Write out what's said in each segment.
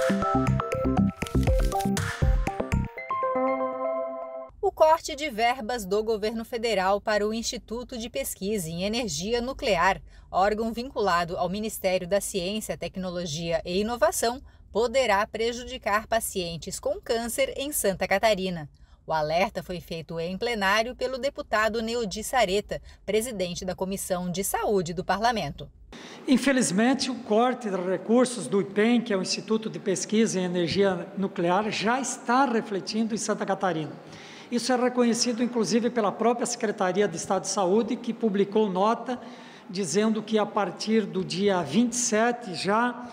O corte de verbas do governo federal para o Instituto de Pesquisa em Energia Nuclear, órgão vinculado ao Ministério da Ciência, Tecnologia e Inovação, poderá prejudicar pacientes com câncer em Santa Catarina. O alerta foi feito em plenário pelo deputado Neudi Sareta, presidente da Comissão de Saúde do Parlamento. Infelizmente, o corte de recursos do IPEM, que é o Instituto de Pesquisa em Energia Nuclear, já está refletindo em Santa Catarina. Isso é reconhecido, inclusive, pela própria Secretaria de Estado de Saúde, que publicou nota dizendo que, a partir do dia 27, já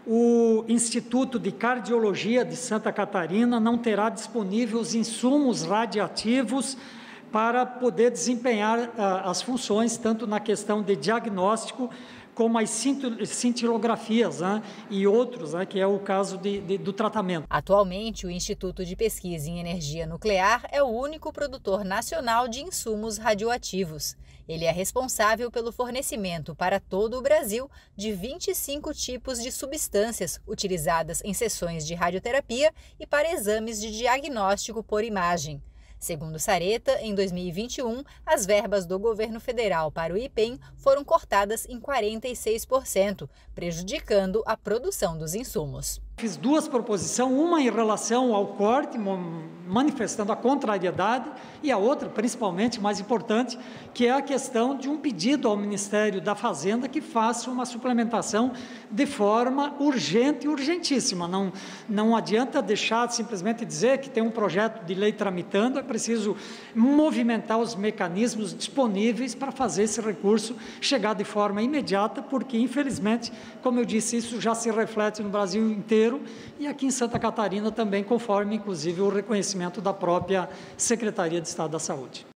o Instituto de Cardiologia de Santa Catarina não terá disponível os insumos radiativos para poder desempenhar as funções, tanto na questão de diagnóstico, como as cintilografias, e outros, que é o caso do tratamento. Atualmente, o Instituto de Pesquisa em Energia Nuclear é o único produtor nacional de insumos radioativos. Ele é responsável pelo fornecimento para todo o Brasil de 25 tipos de substâncias utilizadas em sessões de radioterapia e para exames de diagnóstico por imagem. Segundo Sareta, em 2021, as verbas do governo federal para o IPEM foram cortadas em 46%, prejudicando a produção dos insumos. Fiz duas proposições, uma em relação ao corte, manifestando a contrariedade, e a outra, principalmente, mais importante, que é a questão de um pedido ao Ministério da Fazenda que faça uma suplementação de forma urgente e urgentíssima. Não adianta deixar simplesmente dizer que tem um projeto de lei tramitando, é preciso movimentar os mecanismos disponíveis para fazer esse recurso chegar de forma imediata, porque, infelizmente, como eu disse, isso já se reflete no Brasil inteiro, e aqui em Santa Catarina também, conforme, inclusive, o reconhecimento da própria Secretaria de Estado da Saúde.